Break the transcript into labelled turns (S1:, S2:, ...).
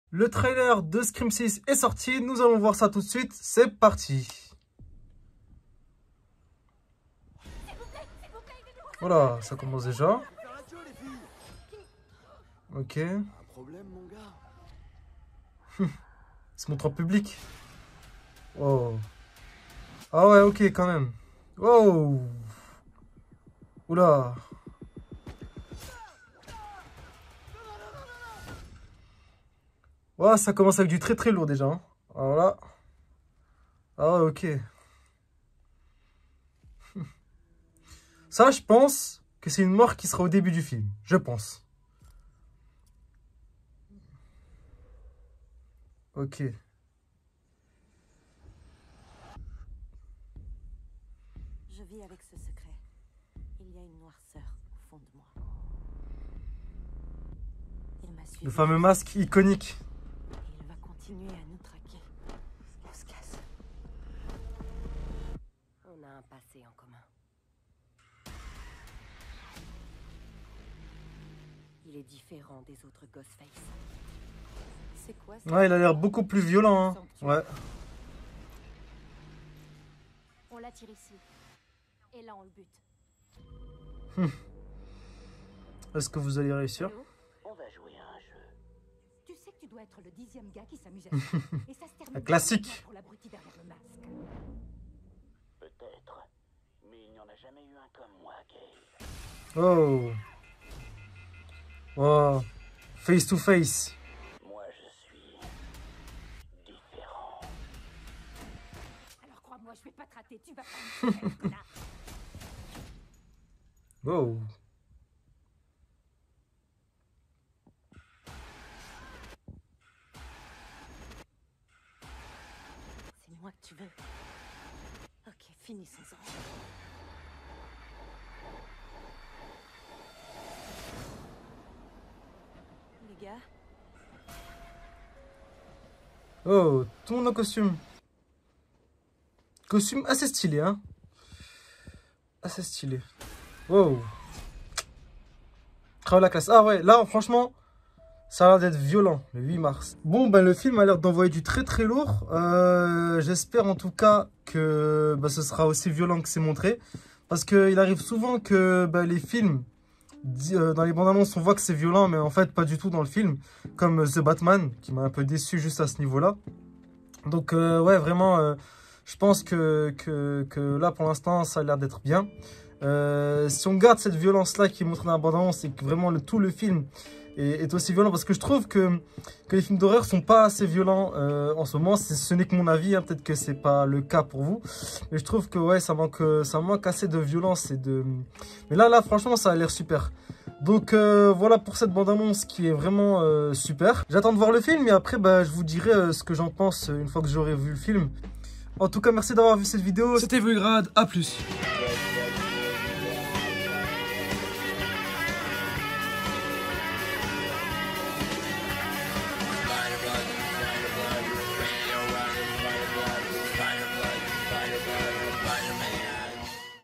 S1: Le trailer de Scream 6 est sorti, nous allons voir ça tout de suite, c'est parti. Voilà, ça commence déjà. Ok.
S2: Un problème, mon gars?
S1: Il se montre en public. Oh. Ah ouais, ok, quand même. Wow. Oula. Ouais, ça commence avec du très très lourd déjà. Hein. Alors là. Ah ouais, ok. Ça, je pense que c'est une mort qui sera au début du film. Je pense. Ok.
S3: Je vis avec ce secret. Il y a une noirceur au fond de moi. Il m'a suivi.
S1: Le fameux masque iconique.
S3: Et il va continuer à nous traquer. On se casse. On a un passé en commun. Il est différent des autres Ghostface. C'est quoi ça?
S1: Ouais, il a l'air beaucoup plus violent. Hein. Ouais.
S4: On l'attire ici. Et là, on le bute.
S1: Est-ce que vous allez réussir?
S2: On va jouer à un jeu.
S4: Tu sais que tu dois être le 10e gars qui s'amuse à ça. Et ça se termine
S1: Un classique.
S4: pour l'abruti derrière le masque.
S2: Peut-être. Mais il n'y en a jamais eu un comme moi, Gail.
S1: Oh. Wow. Face to face.
S2: Moi, je suis différent.
S4: Alors crois-moi, je vais pas te rater. Tu vas pas me faire, connard.
S1: Wow.
S3: C'est moi que tu veux. Ok, finissons-en. Les gars,
S1: Oh, tout le monde en costume. Costume assez stylé, hein. Assez stylé. Wow. Oh, la classe. Ah ouais, là, franchement, ça a l'air d'être violent, le 8 mars. Bon, ben le film a l'air d'envoyer du très très lourd. J'espère en tout cas que ce sera aussi violent que c'est montré. Parce qu'il arrive souvent que les films, dans les bandes annonces, on voit que c'est violent, mais en fait, pas du tout dans le film. Comme The Batman, qui m'a un peu déçu juste à ce niveau-là. Donc, ouais, vraiment, je pense que là, pour l'instant, ça a l'air d'être bien. Si on garde cette violence-là qui est montrée dans la bande-annonce et que vraiment tout le film est aussi violent, parce que je trouve que les films d'horreur sont pas assez violents en ce moment. Ce n'est que mon avis, hein, peut-être que c'est pas le cas pour vous, mais je trouve que ouais, ça manque assez de violence et de. Mais là, franchement, ça a l'air super. Donc voilà pour cette bande-annonce qui est vraiment super. J'attends de voir le film et après, je vous dirai ce que j'en pense une fois que j'aurai vu le film. En tout cas, merci d'avoir vu cette vidéo. C'était Vulgrad, à plus.